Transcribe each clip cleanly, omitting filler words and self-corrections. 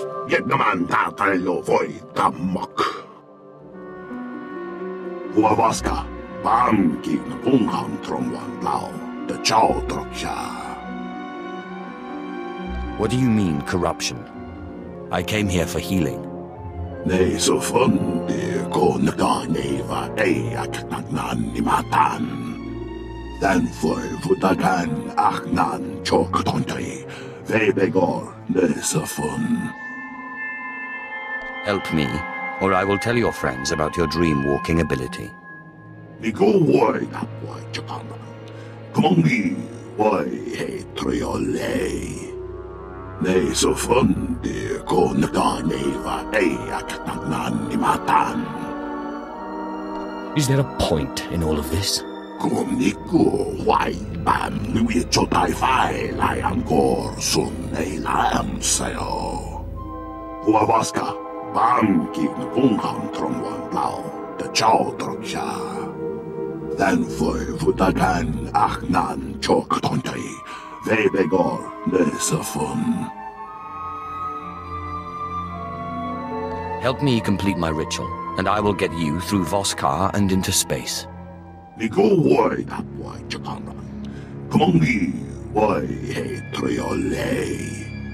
Get naman tatalo voy tamak. Huavaska, pamki na pungham tromwan lao, the chow troksha. What do you mean, corruption? I came here for healing. Nei so fundi ko naganeva eyak nagnan ni matan. Dan for futagan aknan chok tontay, vebegor ne so fun. Help me, or I will tell your friends about your dream-walking ability. Ni go wai apwa chakana. Kumongi wai he triole. Nei so fundi ko naganeva eyak nagnan ni matan. Is there a point in all of this? Kumniku wai bam nui chotai fai lai angkor sun ei lam sayo. Huavaska, bam ki na pungham tromwan lao, the chow troksha. Dan for futagan aknan chok tontay, vebegor nesafun. Help me complete my ritual, and I will get you through Voskar and into space. Ni go wai apwa chakana. Kumongi wai he triole.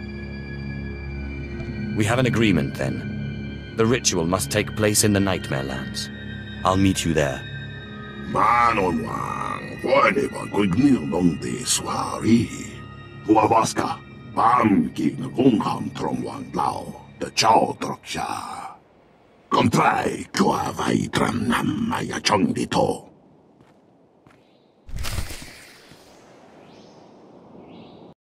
We have an agreement, then. The ritual must take place in the Nightmare Lands. I'll meet you there. Manon wang, wani ba kugnil nong de swari. Huavaska, bam ki na pungham tromwan lao, the chow troksha. Kontrai kwa vai tram nam maya chong dito.